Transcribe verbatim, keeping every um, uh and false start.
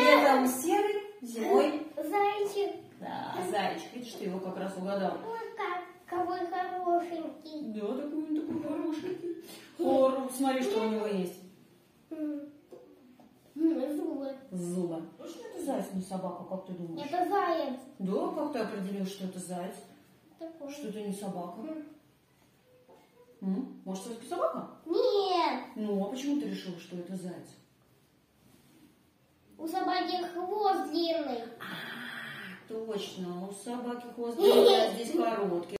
Летом серый, зимой зайчик. Да, зайчик. Видишь, ты его как раз угадал. Ой, как, какой хорошенький. Да, такой он такой хорошенький. О, смотри, что у него есть. Зубы. Зубы. Ну что это заяц, не собака, как ты думаешь? Это заяц. Да, как ты определил, что это заяц? Такой. Что это не собака? М? Может, все-таки собака? Нет. Ну, а почему ты решила, что это заяц? У собаки хвост длинный. А, точно, у собаки хвост длинный, а здесь короткий.